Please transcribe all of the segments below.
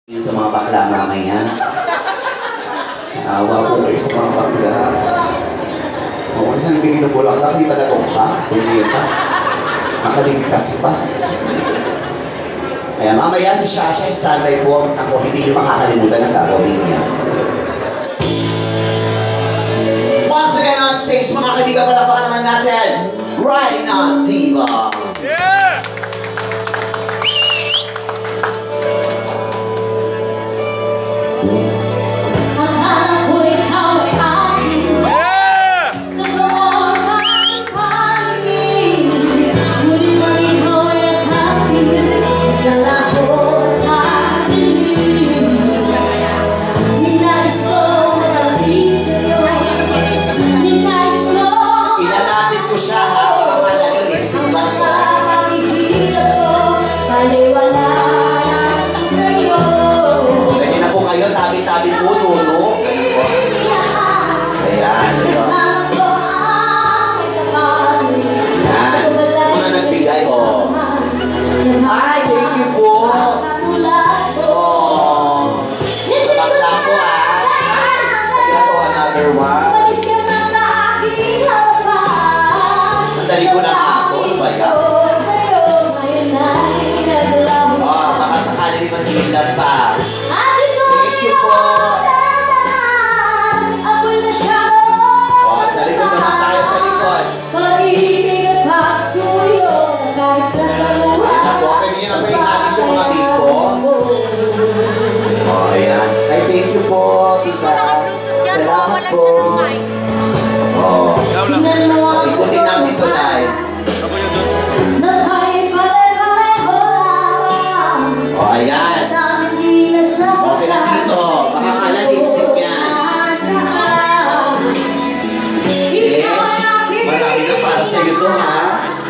Yung sa mga bakla mamaya. Awa po kayo sa mga bakla. O, kasi nabigyan ng bulaklak, di pa natokha. Hindi pa. Makaligtas pa. Kaya mamaya si Shasha, standby po. Ako, hindi niyo makakalimutan ang gagawin niya. Once again on stage, mga kaibigan, palapakan naman natin. Rhina Diva. Yeah! Tabi-tabi po, Nuno. Ayan. Ayan. Mga nagbigay, oh. Ay, thank you po. Oh. Bakla po, ah. Ayan po, another one. Madali ko na ako. Ano ba yan? Oh, baka sakali ni mag-ilag pa. Thank you po, Tita. Salamat po. Oh. Ikutin namin ito, Day. Oh, ayan. Okay na dito. Makakala lipstick yan. Marami na para sa'yo ito, ha?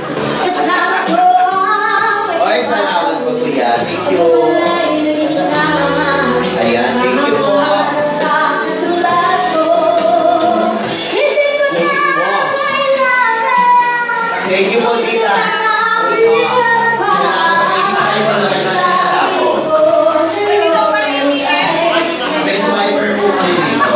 Okay, salamat po, Kuya. Thank you. Ayan, thank you po. Thank you po, Tita. May swiper po kami dito.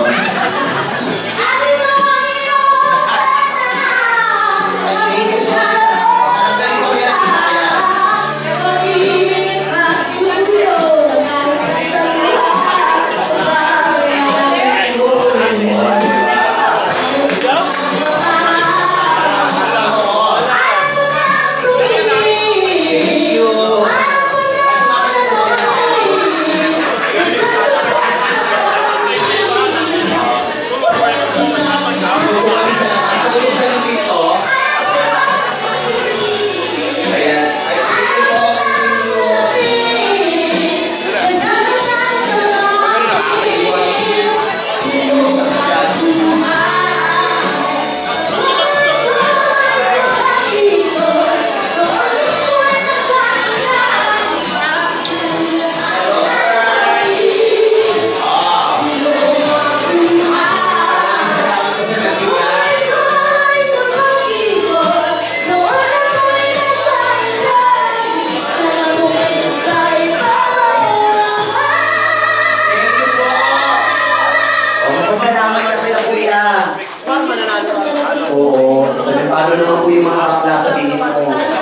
Oo. Sabi, paano naman po yung mga bakla sabihin mo?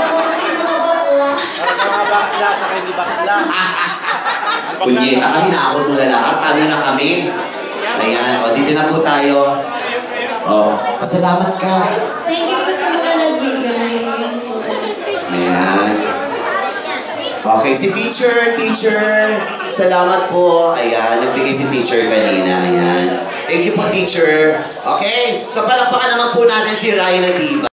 Para sa mga bakla, saka hindi bakla. Kunyeta ka, hinakot mo na lahat. Paano na kami? Ayan, o, dito na po tayo. O, pasalamat ka. Thank you po sa mga nagbigay. Ayan. Okay, si teacher. Salamat po. Ayan, nagbigay si teacher kanina. Ayan. Thank you po, teacher. Okay, so palakpakan naman po natin si Rhina Diva.